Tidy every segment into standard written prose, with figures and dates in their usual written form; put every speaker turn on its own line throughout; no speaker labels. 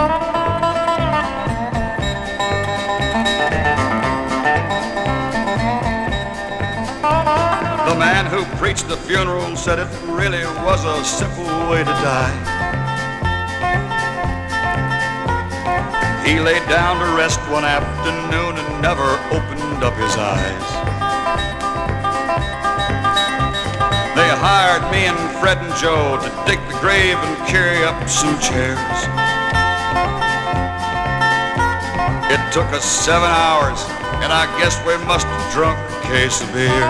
The man who preached the funeral said it really was a simple way to die. He laid down to rest one afternoon and never opened up his eyes. They hired me and Fred and Joe to dig the grave and carry up some chairs. It took us 7 hours, and I guess we must have drunk a case of beer.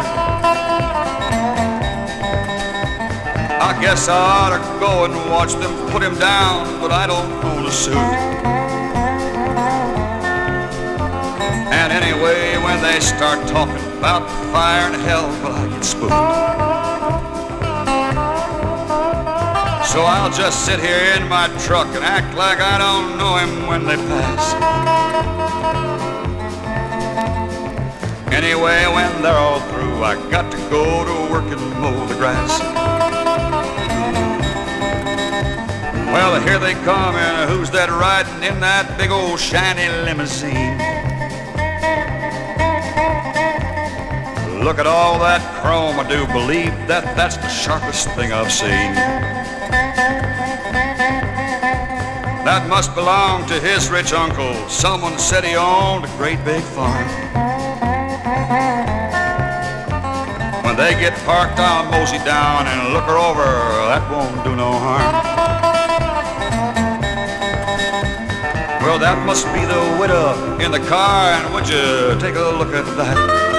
I guess I ought to go and watch them put him down, but I don't own a suit. And anyway, when they start talking about fire and hell, well, I get spooked. So I'll just sit here in my truck and act like I don't know him when they pass. Anyway, when they're all through, I got to go to work and mow the grass. Well, here they come, and who's that riding in that big old shiny limousine? Look at all that chrome, I do believe that that's the sharpest thing I've seen. That must belong to his rich uncle. Someone said he owned a great big farm. When they get parked, I'll mosey down and look her over. That won't do no harm. Well, that must be the widow in the car, and would you take a look at that?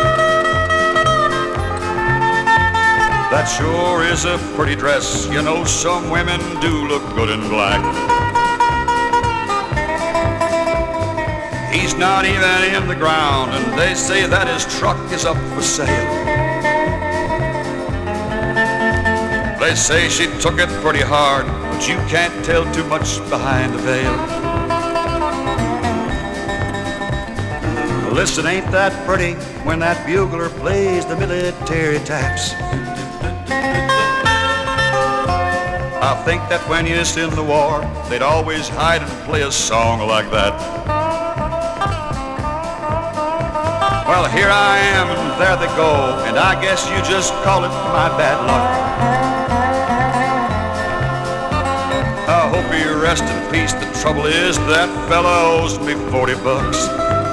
That sure is a pretty dress. You know, some women do look good in black. He's not even in the ground, and they say that his truck is up for sale. They say she took it pretty hard, but you can't tell too much behind the veil. Listen, ain't that pretty when that bugler plays the military taps? I think that when you're in the war, they'd always hide and play a song like that. Well, here I am, and there they go, and I guess you just call it my bad luck. I hope you rest in peace. The trouble is that fella owes me $40.